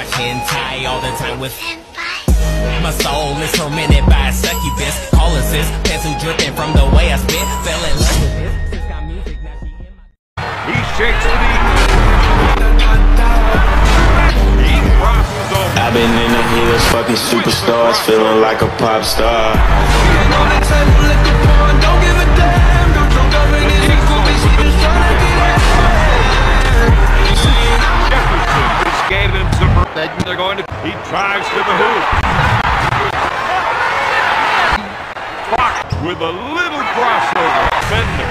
watch hentai all the time with my soul is tormented by a succubus. Call assist, pencil dripping from the way I spit. Fell in love with this. He shakes the knee. He crosses over. I've been in the hills, fucking superstars, feeling like a pop star. Gave him some. They're going to. He drives to the hoop. Blocked with a little crossover. Fender.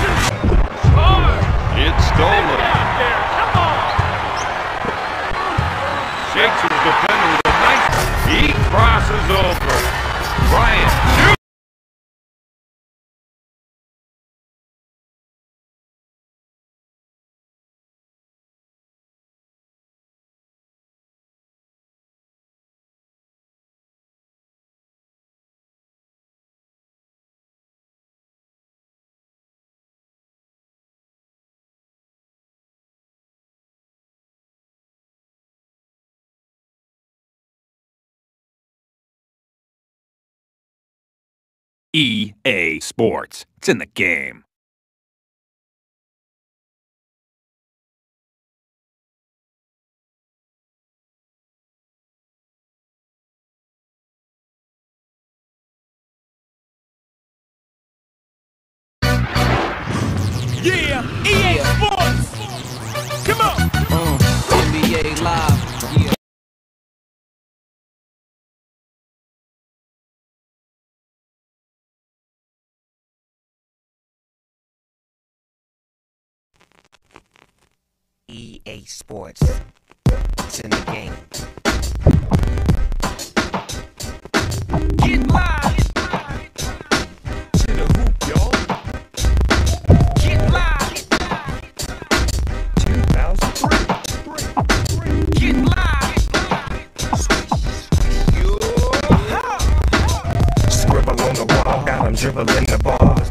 It's stolen. Shakes his defender with a nice. He crosses over. Bryant. EA Sports. It's in the game. Yeah, EA Sports. Come on. NBA Live. Yeah. EA Sports. It's in the game. Get live. To the hoop, y'all. Get live. 2003. Get live. Scribble on the wall, got him dribbling the bars.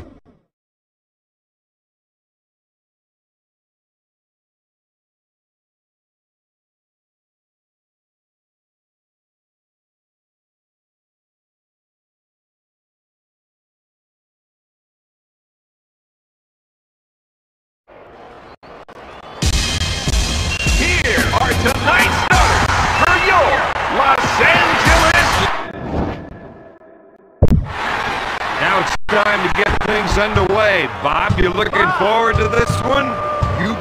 Tonight's starter for your Los Angeles. Now it's time to get things underway. Bob, you looking forward to this one? You.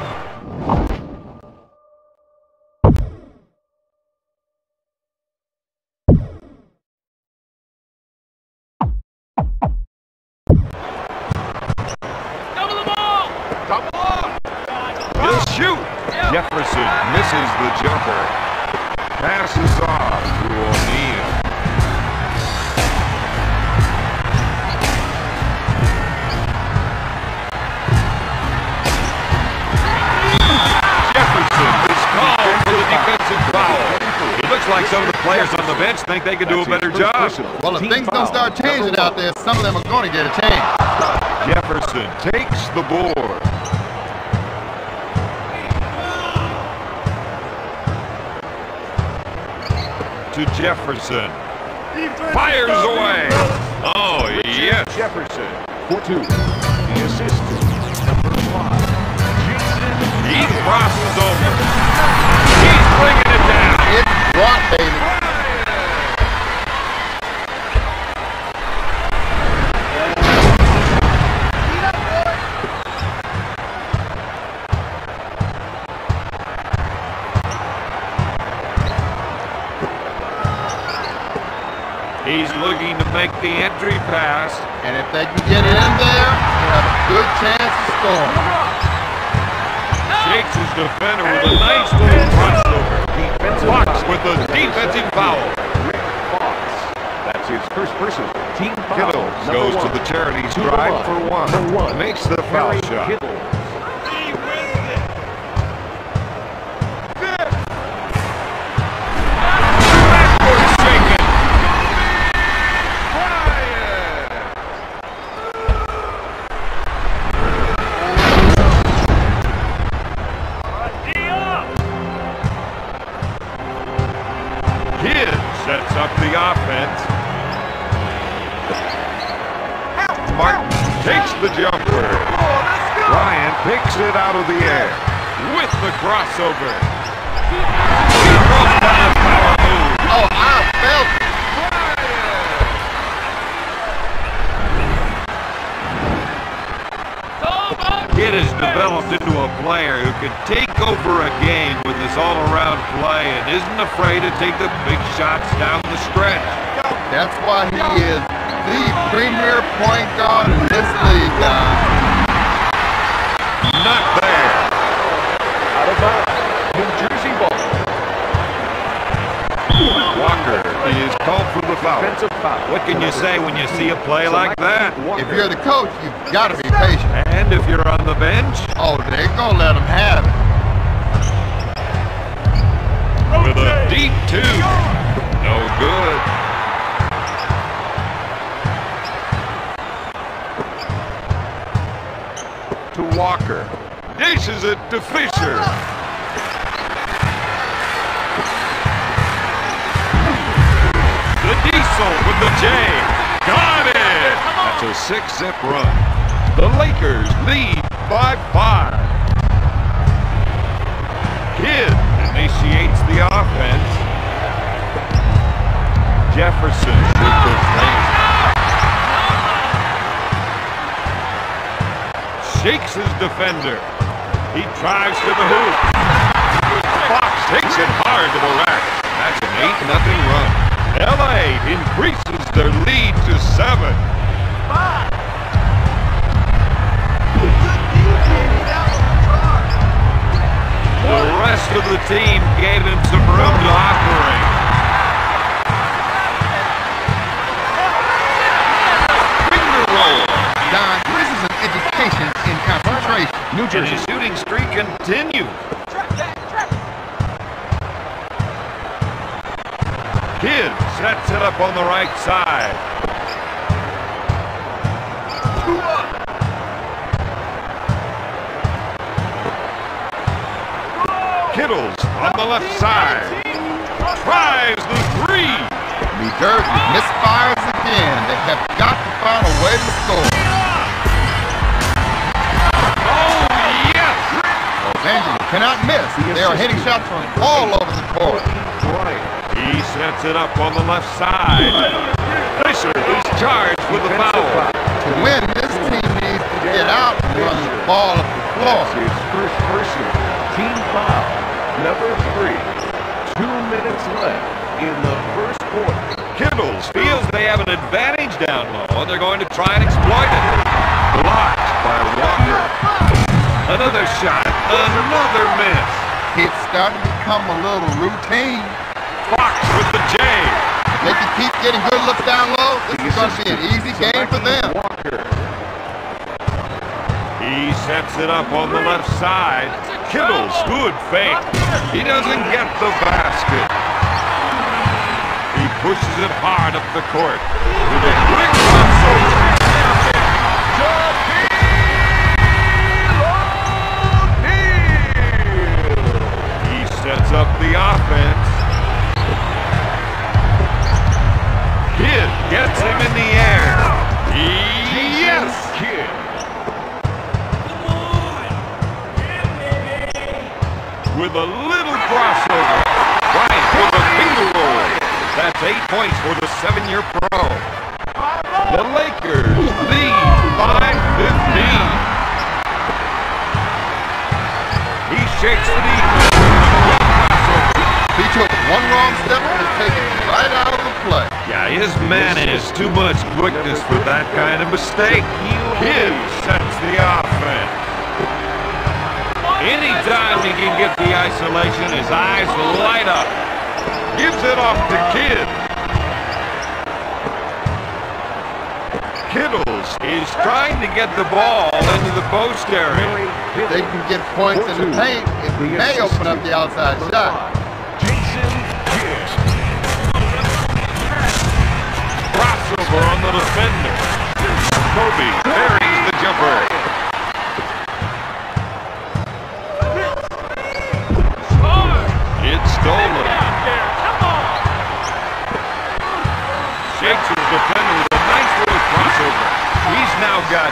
Double the ball. Double off. He'll shoot. Jefferson misses the jumper. Passes off to O'Neal. Jefferson is called for the defensive foul. It looks like some of the players on the bench think they can do a better job. Well, if things don't start changing out there, some of them are going to get a change. Jefferson takes the board. To Jefferson. Fires away. Oh, yes. Jefferson. For two. The assist. Number 5. He crosses over. He's bringing it down. It's brought, baby. He's looking to make the entry pass. And if they can get it in there, they have a good chance of scoring. Shakes his defender with a nice little crossover. Fox with a defensive foul. That's his first personal team foul. Kittle goes to the charity stripe for one. Makes the foul shot. Kidd sets up the offense. Martin takes the jumper. Ryan picks it out of the air with the crossover. He throws down a power move. Oh, I felt it. Kidd has developed into a player who can take over a game with this all-around play and isn't afraid to take the big shots down the stretch. That's why he is the premier point guard in this league, guys. Not there. Out of bounds. New Jersey ball. Walker is called for the foul. Defensive foul. What can you say when you see a play like that? If you're the coach, you've got to be patient. And if you're on the bench, Oh, they're going to let him have it. with a deep two. No good. To Walker. Dishes it to Fisher. The Diesel with the J. Got it! That's a 6-zip run. The Lakers lead by 5. Kidd initiates the offense. Jefferson with the lane. Shakes his defender. He drives to the hoop. Fox takes it hard to the rack. That's an 8-0 run. LA increases their lead to 7. The rest of the team gave him some room to operate. Finger roll. Don, this is an education in concentration. New And Jersey. his shooting streak continues. Kidd sets it up on the right side. Kittles on the left side. Tries the 3. New Jersey misfires again. They have got to find a way to score. Oh, yes! Los Angeles cannot miss. They are hitting shots from all over the court. He sets it up on the left side. Fisher is charged with the foul. To win, this team needs to get out and run the ball up the floor. That's his first personal team foul. Number 3. 2 minutes left in the first quarter. Kittles feels they have an advantage down low, and they're going to try and exploit it. Blocked by Walker. Another shot. Another miss. It's starting to become a little routine. Fox with the J. If they can keep getting good looks down low, this is going to be an easy game for them. He sets it up on the left side. Kittles, good fake. He doesn't get the basket. He pushes it hard up the court with a quick crossover. He sets up the offense. Kidd gets him in the air. Yes! Kidd. With a little crossover. Bryant with a finger roll. That's 8 points for the 7-year pro. The Lakers lead by 15. He shakes the defense. He took one wrong step and is taken right out of the play. Yeah, his man has too much quickness for that kind of mistake. Kidd sets the offense. Anytime he can get the isolation, his eyes light up. Gives it off to Kidd. Kittles is trying to get the ball into the post area. If they can get points in the paint, it may open up the outside shot. Jason Kidd. Crossover on the defender. Kobe buries the jumper. It's stolen.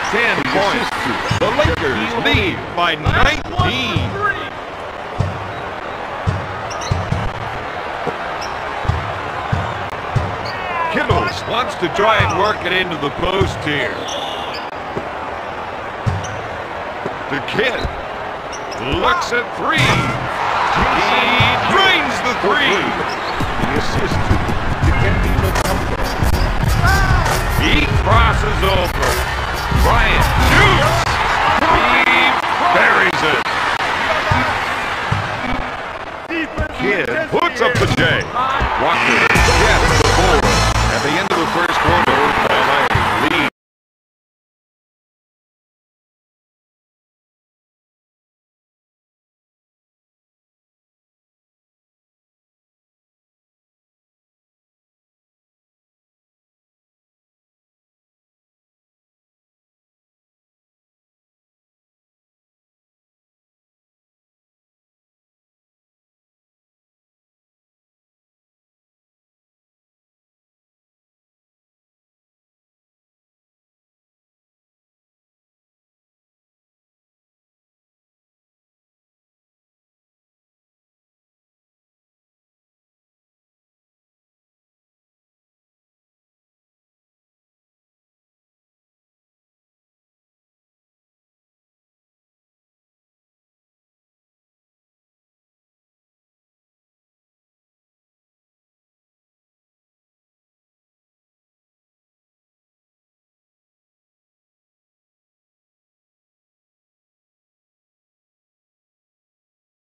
10 points. The Lakers lead by 19. Kittles wants to try and work it into the post here. The kid looks at three. He drains the three. The assist to Kevin McCullough. He crosses over. Bryant shoots. He buries it. Kid puts up the J. Walker gets the board at the end of the first quarter.